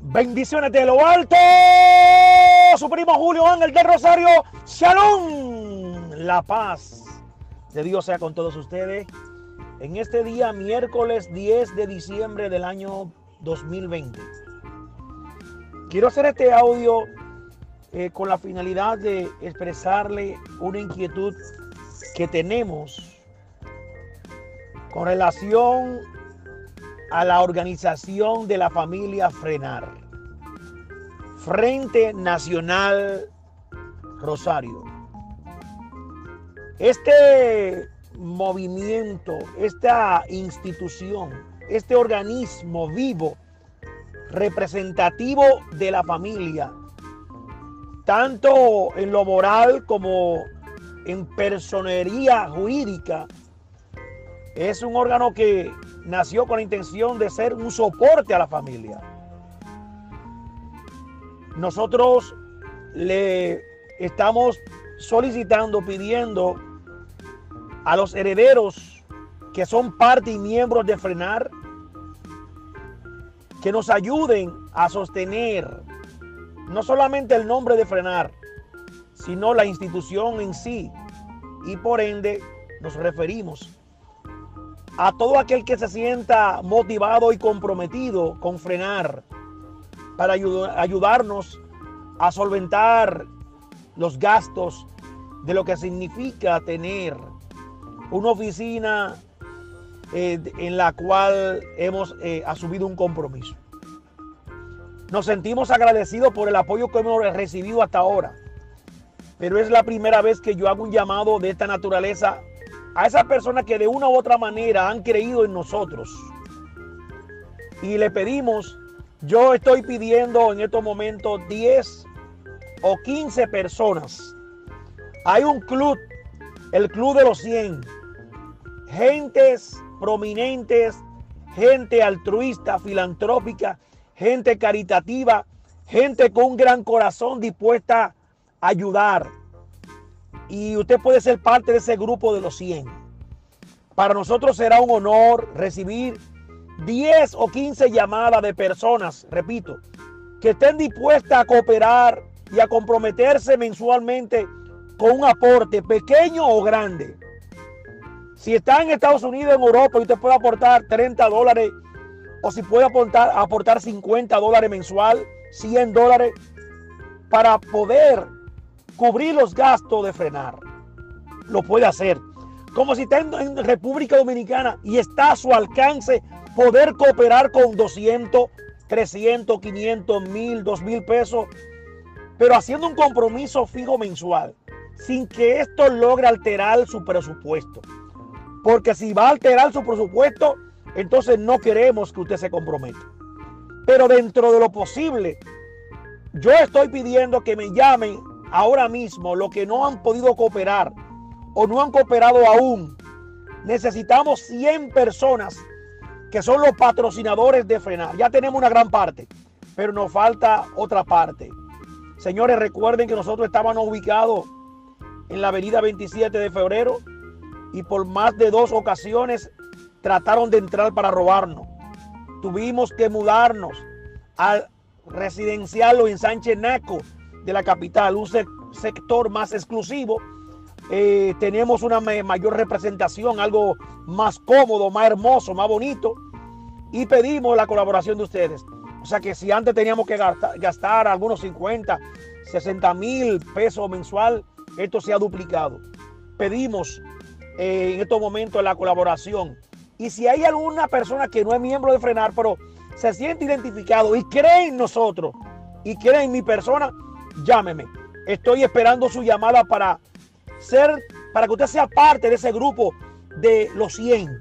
Bendiciones de lo alto. Su primo Julio Ángel del Rosario. Shalom. La paz de Dios sea con todos ustedes. En este día, miércoles 10 de diciembre del año 2020. Quiero hacer este audio con la finalidad de expresarle una inquietud que tenemos con relación a la organización de la familia Frenar, Frente Nacional Rosario. Este movimiento, esta institución, este organismo vivo, representativo de la familia, tanto en lo moral como en personería jurídica, es un órgano que nació con la intención de ser un soporte a la familia. Nosotros le estamos solicitando, pidiendo a los herederos que son parte y miembros de Frenar que nos ayuden a sostener no solamente el nombre de Frenar, sino la institución en sí. Y por ende nos referimos a todo aquel que se sienta motivado y comprometido con Frenar para ayudarnos a solventar los gastos de lo que significa tener una oficina en la cual hemos asumido un compromiso. Nos sentimos agradecidos por el apoyo que hemos recibido hasta ahora, pero es la primera vez que yo hago un llamado de esta naturaleza a esas personas que de una u otra manera han creído en nosotros. Y le pedimos, yo estoy pidiendo en estos momentos 10 o 15 personas. Hay un club, el Club de los 100. Gentes prominentes, gente altruista, filantrópica, gente caritativa, gente con un gran corazón dispuesta a ayudar. Y usted puede ser parte de ese grupo de los 100. Para nosotros será un honor recibir 10 o 15 llamadas de personas, repito, que estén dispuestas a cooperar y a comprometerse mensualmente con un aporte pequeño o grande. Si está en Estados Unidos, en Europa, y usted puede aportar $30, o si puede aportar $50 mensual, $100, para poder cubrir los gastos de Frenar, lo puede hacer. Como si está en República Dominicana y está a su alcance poder cooperar con 200, 300, 500, 1000, 2000 pesos, pero haciendo un compromiso fijo mensual, sin que esto logre alterar su presupuesto. Porque si va a alterar su presupuesto, entonces no queremos que usted se comprometa. Pero dentro de lo posible, yo estoy pidiendo que me llamen ahora mismo los que no han podido cooperar o no han cooperado aún. Necesitamos 100 personas que son los patrocinadores de Frenar. Ya tenemos una gran parte, pero nos falta otra parte. Señores, recuerden que nosotros estábamos ubicados en la avenida 27 de febrero y por más de 2 ocasiones trataron de entrar para robarnos. Tuvimos que mudarnos al residencial o en Sánchez Naco de la capital, un sector más exclusivo. Tenemos una mayor representación, algo más cómodo, más hermoso, más bonito, y pedimos la colaboración de ustedes. O sea que si antes teníamos que gastar algunos 50, 60 mil pesos mensual, esto se ha duplicado. Pedimos en estos momentos la colaboración. Y si hay alguna persona que no es miembro de Frenar, pero se siente identificado y cree en nosotros y cree en mi persona, llámeme. Estoy esperando su llamada para que usted sea parte de ese grupo de los 100.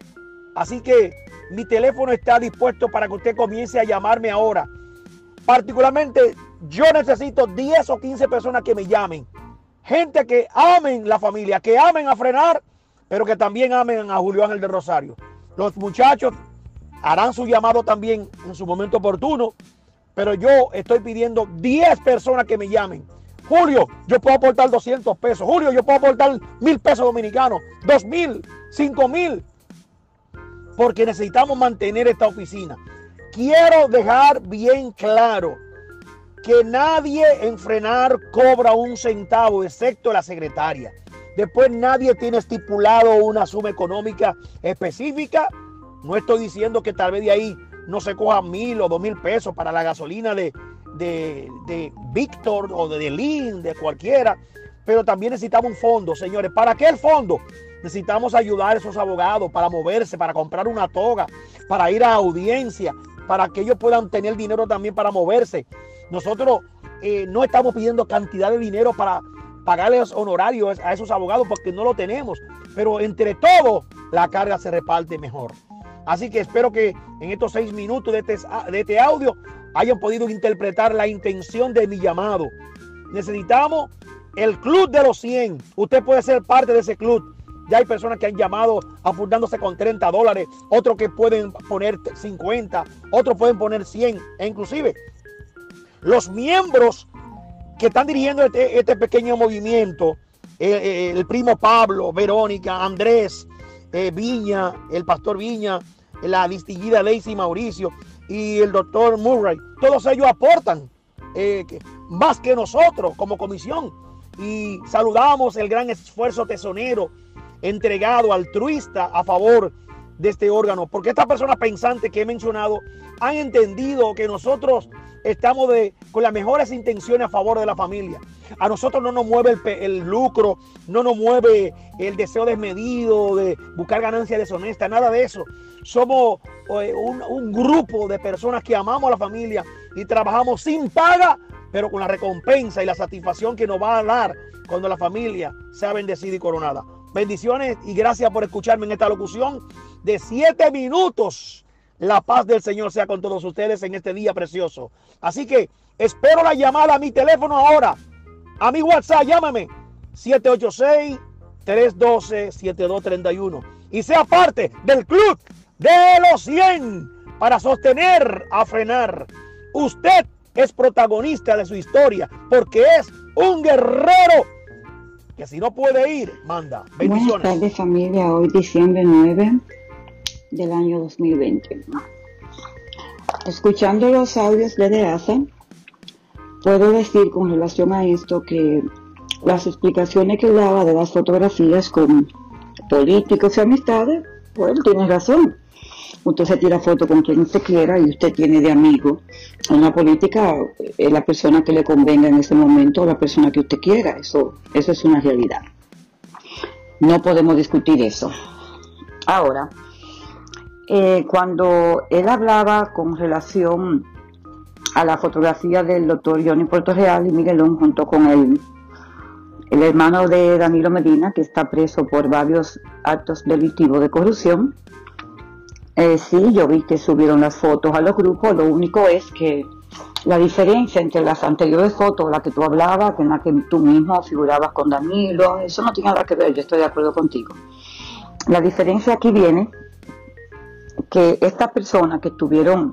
Así que mi teléfono está dispuesto para que usted comience a llamarme ahora. Particularmente, yo necesito 10 o 15 personas que me llamen. Gente que amen la familia, que amen a Frenar, pero que también amen a Julio Ángel del Rosario. Los muchachos harán su llamado también en su momento oportuno, pero yo estoy pidiendo 10 personas que me llamen. Julio, yo puedo aportar 200 pesos. Julio, yo puedo aportar 1000 pesos dominicanos, 2000, 5000. Porque necesitamos mantener esta oficina. quiero dejar bien claro que nadie en Frenar cobra un centavo, excepto la secretaria. Después nadie tiene estipulado una suma económica específica. No estoy diciendo que tal vez de ahí no se cojan 1,000 o 2,000 pesos para la gasolina de Víctor o de Lynn, de cualquiera. Pero también necesitamos un fondo, señores. ¿Para qué el fondo? Necesitamos ayudar a esos abogados para moverse, para comprar una toga, para ir a audiencia, para que ellos puedan tener dinero también para moverse. Nosotros no estamos pidiendo cantidad de dinero para pagarles honorarios a esos abogados porque no lo tenemos. Pero entre todos la carga se reparte mejor. Así que espero que en estos 6 minutos de este audio hayan podido interpretar la intención de mi llamado. Necesitamos el club de los 100. Usted puede ser parte de ese club. Ya hay personas que han llamado apuntándose con $30, otros que pueden poner 50, otros pueden poner 100. E inclusive los miembros que están dirigiendo este pequeño movimiento, el primo Pablo, Verónica, Andrés, Viña, el pastor Viña, la distinguida Lacey Mauricio y el doctor Murray, todos ellos aportan más que nosotros como comisión. Y saludamos el gran esfuerzo tesonero, entregado, altruista a favor de este órgano, porque estas personas pensantes que he mencionado han entendido que nosotros estamos con las mejores intenciones a favor de la familia. A nosotros no nos mueve el lucro, no nos mueve el deseo desmedido de buscar ganancias deshonestas, nada de eso. Somos un grupo de personas que amamos a la familia y trabajamos sin paga, pero con la recompensa y la satisfacción que nos va a dar cuando la familia sea bendecida y coronada. Bendiciones y gracias por escucharme en esta locución de 7 minutos. La paz del Señor sea con todos ustedes en este día precioso. Así que espero la llamada a mi teléfono ahora. A mi WhatsApp, llámame 786-312-7231 y sea parte del club de los 100 para sostener a Frenar. Usted es protagonista de su historia porque es un guerrero que si no puede ir, manda. Bendiciones. Buenas tardes, familia. Hoy diciembre 9 del año 2020. Escuchando los audios de ASA, puedo decir con relación a esto que las explicaciones que daba de las fotografías con políticos y amistades, pues él tiene razón. Usted se tira foto con quien usted quiera y usted tiene de amigo. En la política es la persona que le convenga en ese momento, la persona que usted quiera. Eso es una realidad. No podemos discutir eso. Ahora, cuando él hablaba con relación a la fotografía del doctor Johnny Portorreal y Miguelón junto con el hermano de Danilo Medina, que está preso por varios actos delictivos de corrupción, sí, yo vi que subieron las fotos a los grupos. Lo único es que la diferencia entre las anteriores fotos, la que tú hablabas, en la que tú mismo figurabas con Danilo, eso no tiene nada que ver, yo estoy de acuerdo contigo. La diferencia aquí viene que estas personas que estuvieron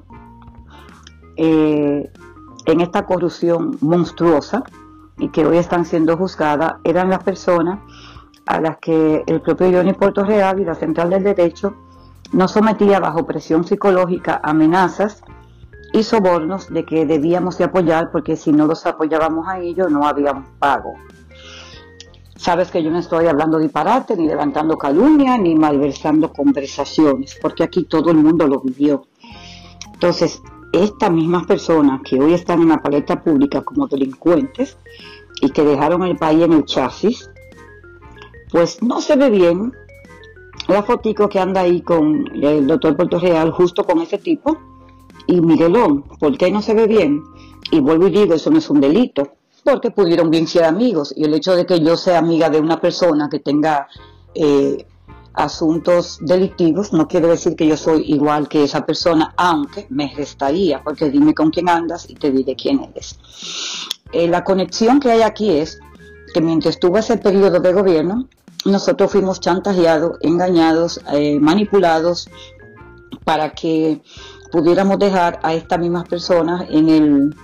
en esta corrupción monstruosa y que hoy están siendo juzgadas, eran las personas a las que el propio Johnny Portorreal y la Central del Derecho nos sometía bajo presión psicológica, amenazas y sobornos de que debíamos de apoyar porque si no los apoyábamos a ellos no había un pago. Sabes que yo no estoy hablando disparate, ni levantando calumnia, ni malversando conversaciones, porque aquí todo el mundo lo vivió. Entonces, estas mismas personas que hoy están en la palestra pública como delincuentes y que dejaron el país en el chasis, pues no se ve bien la fotico que anda ahí con el doctor Portorreal justo con ese tipo y Miguelón. ¿Por qué no se ve bien? Y vuelvo y digo, eso no es un delito, porque pudieron bien ser amigos, y el hecho de que yo sea amiga de una persona que tenga asuntos delictivos no quiere decir que yo soy igual que esa persona, aunque me restaría, porque dime con quién andas y te diré quién eres. La conexión que hay aquí es que mientras estuvo ese periodo de gobierno, nosotros fuimos chantajeados, engañados, manipulados para que pudiéramos dejar a estas mismas personas en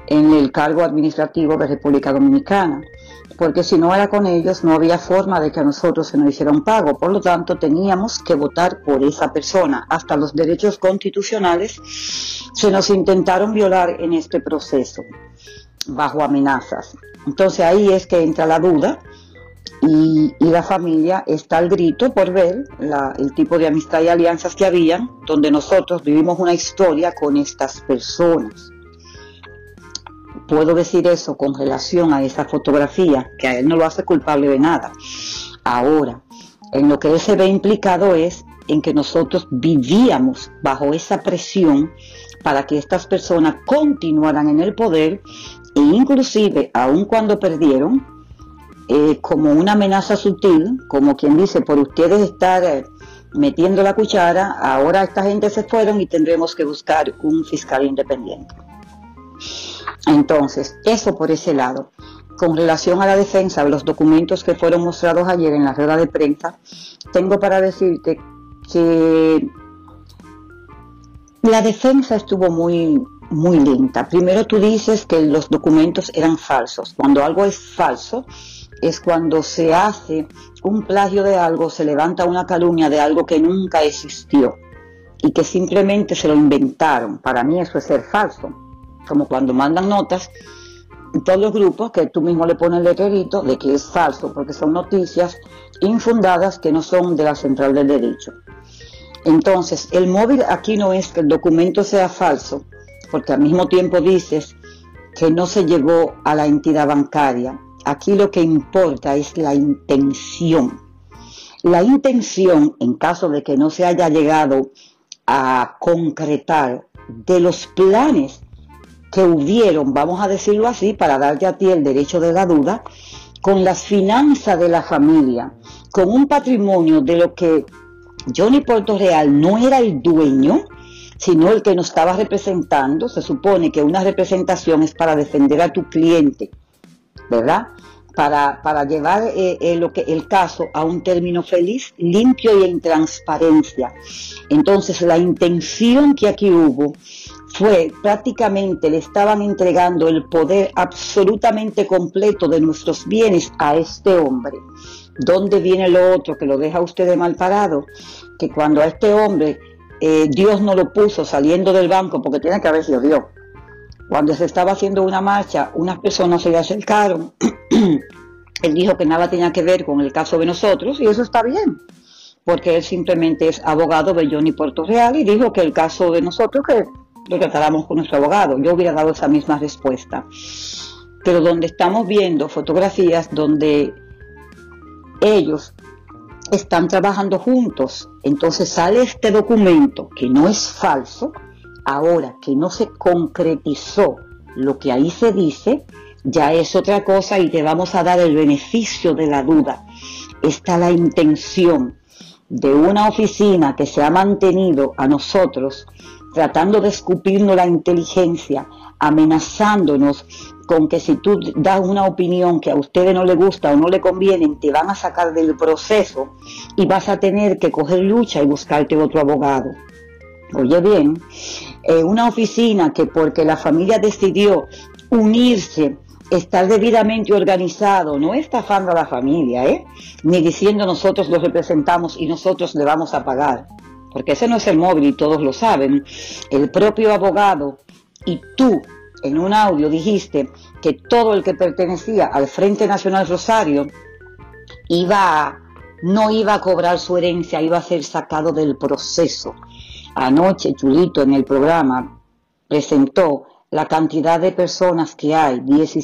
en el cargo administrativo de República Dominicana, porque si no era con ellos no había forma de que a nosotros se nos hiciera un pago. Por lo tanto, teníamos que votar por esa persona. Hasta los derechos constitucionales se nos intentaron violar en este proceso, bajo amenazas. Entonces ahí es que entra la duda y la familia está al grito por ver el tipo de amistad y alianzas que habían, donde nosotros vivimos una historia con estas personas. Puedo decir eso con relación a esa fotografía, que a él no lo hace culpable de nada. Ahora, en lo que él se ve implicado es en que nosotros vivíamos bajo esa presión para que estas personas continuaran en el poder e inclusive, aun cuando perdieron, como una amenaza sutil, como quien dice, por ustedes estar metiendo la cuchara, ahora esta gente se fueron y tendremos que buscar un fiscal independiente. Entonces, eso por ese lado. Con relación a la defensa de los documentos que fueron mostrados ayer en la rueda de prensa, tengo para decirte que la defensa estuvo muy lenta. Primero tú dices que los documentos eran falsos. Cuando algo es falso, es cuando se hace un plagio de algo, se levanta una calumnia de algo que nunca existió y que simplemente se lo inventaron. Para mí eso es ser falso. Como cuando mandan notas en todos los grupos que tú mismo le pones el letrerito de que es falso, porque son noticias infundadas que no son de la Central del Derecho. Entonces, el móvil aquí no es que el documento sea falso, porque al mismo tiempo dices que no se llevó a la entidad bancaria. Aquí lo que importa es la intención. La intención, en caso de que no se haya llegado a concretar, de los planes que hubieron, vamos a decirlo así, para darte a ti el derecho de la duda, con las finanzas de la familia, con un patrimonio de lo que Johnny Puerto Real no era el dueño, sino el que nos estaba representando. Se supone que una representación es para defender a tu cliente, ¿verdad? Para llevar el caso a un término feliz, limpio y en transparencia. Entonces, la intención que aquí hubo fue prácticamente le estaban entregando el poder absolutamente completo de nuestros bienes a este hombre. ¿Dónde viene lo otro que lo deja a usted de mal parado? Que cuando a este hombre Dios no lo puso saliendo del banco, porque tiene que haber sido Dios. Cuando se estaba haciendo una marcha, unas personas se le acercaron. Él dijo que nada tenía que ver con el caso de nosotros, y eso está bien, porque él simplemente es abogado de Johnny Puerto Real y dijo que el caso de nosotros, que lo tratáramos con nuestro abogado. Yo hubiera dado esa misma respuesta. Pero donde estamos viendo fotografías donde ellos están trabajando juntos, entonces sale este documento que no es falso. Ahora que no se concretizó lo que ahí se dice, ya es otra cosa y te vamos a dar el beneficio de la duda. Está la intención de una oficina que se ha mantenido a nosotros tratando de escupirnos la inteligencia, amenazándonos con que si tú das una opinión que a ustedes no les gusta o no le conviene, te van a sacar del proceso y vas a tener que coger lucha y buscarte otro abogado. Oye bien, una oficina que porque la familia decidió unirse, estar debidamente organizado, no estafando a la familia, ni diciendo nosotros los representamos y nosotros le vamos a pagar, porque ese no es el móvil y todos lo saben. El propio abogado y tú en un audio dijiste que todo el que pertenecía al Frente Nacional Rosario no iba a cobrar su herencia, iba a ser sacado del proceso. Anoche Chulito en el programa presentó la cantidad de personas que hay,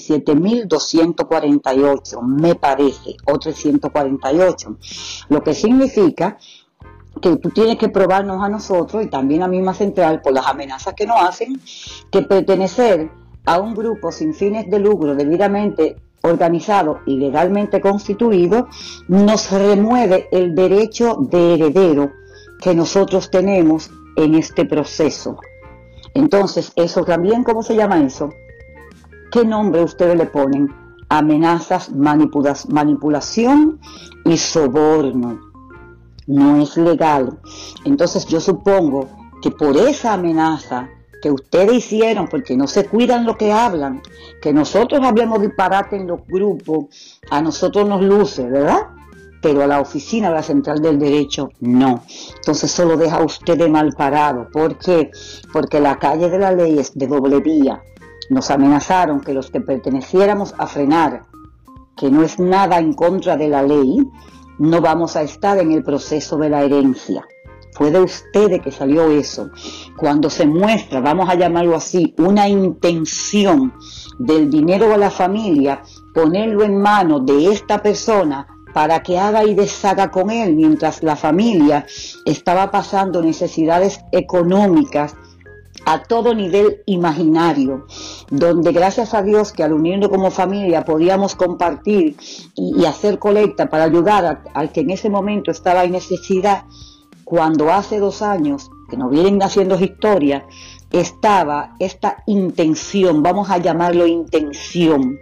17.248, me parece, o 348, lo que significa que tú tienes que probarnos a nosotros y también a misma Central, por las amenazas que nos hacen, que pertenecer a un grupo sin fines de lucro debidamente organizado y legalmente constituido nos remueve el derecho de heredero que nosotros tenemos en este proceso. Entonces, eso también, ¿cómo se llama eso? ¿Qué nombre ustedes le ponen? Amenazas, manipulación y soborno. No es legal. Entonces yo supongo que por esa amenaza que ustedes hicieron, porque no se cuidan lo que hablan, que nosotros hablemos disparate en los grupos, a nosotros nos luce, ¿verdad? Pero a la oficina, a la central del derecho, no. Entonces eso lo deja a usted de mal parado. ¿Por qué? Porque la calle de la ley es de doble vía. Nos amenazaron que los que perteneciéramos a Frenar, que no es nada en contra de la ley, no vamos a estar en el proceso de la herencia. Fue de ustedes que salió eso. Cuando se muestra, vamos a llamarlo así, una intención del dinero de la familia, ponerlo en manos de esta persona para que haga y deshaga con él, mientras la familia estaba pasando necesidades económicas a todo nivel imaginario, donde gracias a Dios que al unirnos como familia podíamos compartir y hacer colecta para ayudar al que en ese momento estaba en necesidad. Cuando hace 2 años, que nos vienen haciendo historia, estaba esta intención, vamos a llamarlo intención,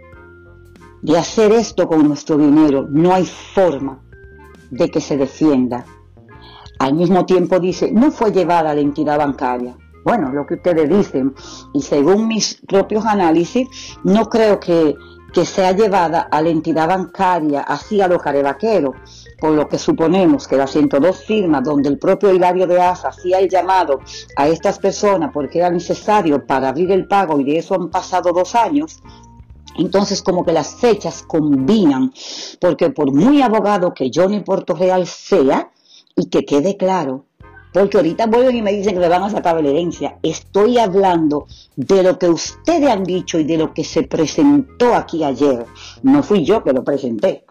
de hacer esto con nuestro dinero. No hay forma de que se defienda. Al mismo tiempo dice, no fue llevada a la entidad bancaria. Bueno, lo que ustedes dicen, y según mis propios análisis, no creo que sea llevada a la entidad bancaria así a los carevaqueros, por lo que suponemos que las 102 firmas donde el propio Hilario de Asa hacía el llamado a estas personas porque era necesario para abrir el pago, y de eso han pasado 2 años, entonces como que las fechas combinan, porque por muy abogado que Johnny Portorreal sea, y que quede claro, porque ahorita vuelven y me dicen que me van a sacar la herencia. Estoy hablando de lo que ustedes han dicho y de lo que se presentó aquí ayer. No fui yo que lo presenté.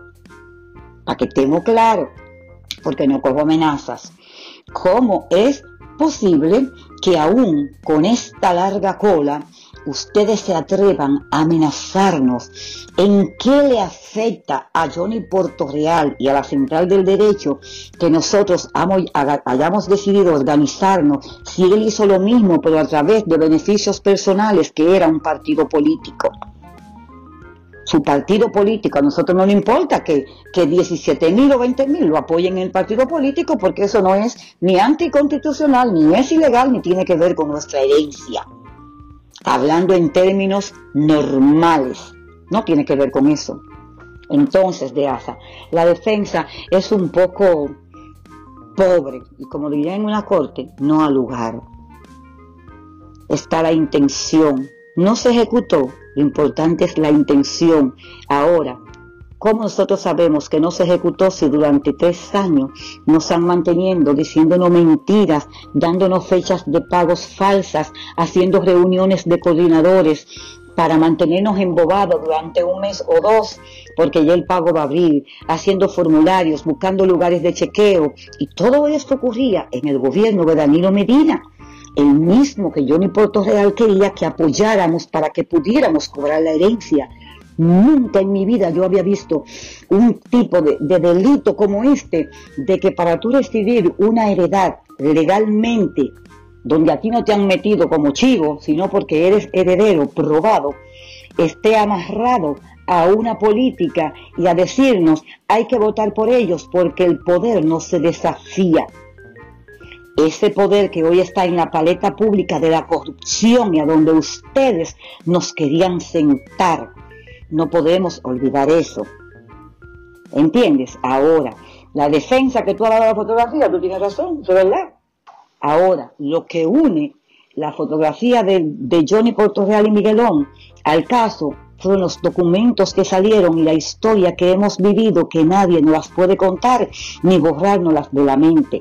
Para que estemos claros, porque no cojo amenazas. ¿Cómo es posible que aún con esta larga cola ustedes se atrevan a amenazarnos? ¿En qué le afecta a Johnny Portorreal y a la Central del Derecho que nosotros hayamos decidido organizarnos si él hizo lo mismo pero a través de beneficios personales, que era un partido político? Su partido político, a nosotros no le importa que 17.000 o 20.000 lo apoyen en el partido político, porque eso no es ni anticonstitucional, ni es ilegal, ni tiene que ver con nuestra herencia. Hablando en términos normales, no tiene que ver con eso. Entonces, de Asa, la defensa es un poco pobre, y como diría en una corte, no al lugar. Está la intención, no se ejecutó, lo importante es la intención. Ahora, ¿cómo nosotros sabemos que no se ejecutó si durante 3 años nos están manteniendo, diciéndonos mentiras, dándonos fechas de pagos falsas, haciendo reuniones de coordinadores para mantenernos embobados durante 1 mes o 2, porque ya el pago va a abrir, haciendo formularios, buscando lugares de chequeo? Y todo esto ocurría en el gobierno de Danilo Medina, el mismo que Johnny Portorreal quería que apoyáramos para que pudiéramos cobrar la herencia. Nunca en mi vida yo había visto un tipo de delito como este, de que para tú recibir una heredad legalmente, donde a ti no te han metido como chivo, sino porque eres heredero probado, esté amarrado a una política y a decirnos hay que votar por ellos porque el poder no se desafía. Ese poder que hoy está en la paleta pública de la corrupción y a donde ustedes nos querían sentar. No podemos olvidar eso. ¿Entiendes? Ahora, la defensa que tú hablabas de la fotografía, tú tienes razón, es verdad. Ahora, lo que une la fotografía de Johnny Portorreal y Miguelón al caso fueron los documentos que salieron y la historia que hemos vivido, que nadie nos las puede contar ni borrárnoslas de la mente.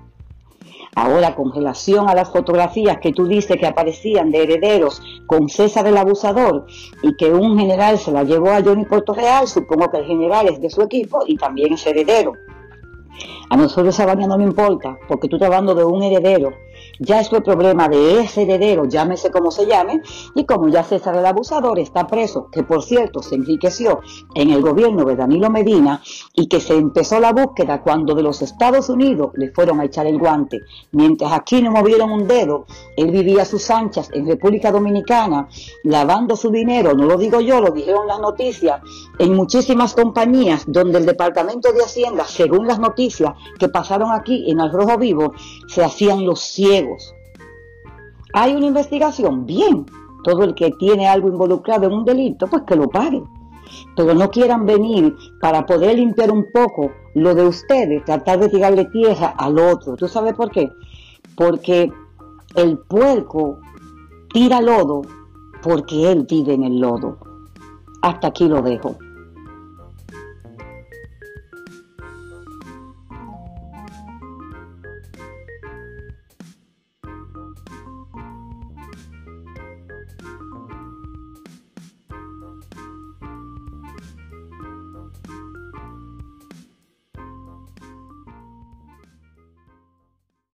Ahora, con relación a las fotografías que tú dices que aparecían de herederos con César el abusador y que un general se la llevó a Johnny Portorreal, supongo que el general es de su equipo y también es heredero. A nosotros esa vaina no me importa, porque tú estás hablando de un heredero. Ya es el problema de ese heredero, llámese como se llame, y como ya César el abusador está preso, que por cierto se enriqueció en el gobierno de Danilo Medina, y que se empezó la búsqueda cuando de los Estados Unidos le fueron a echar el guante. Mientras aquí no movieron un dedo, él vivía a sus anchas en República Dominicana, lavando su dinero, no lo digo yo, lo dijeron las noticias, en muchísimas compañías donde el Departamento de Hacienda, según las noticias que pasaron aquí en Al Rojo Vivo, se hacían los ciegos. Hay una investigación, bien. Todo el que tiene algo involucrado en un delito, pues que lo pague. Pero no quieran venir para poder limpiar un poco lo de ustedes, tratar de tirarle tierra al otro. ¿Tú sabes por qué? Porque el puerco tira lodo porque él vive en el lodo. Hasta aquí lo dejo.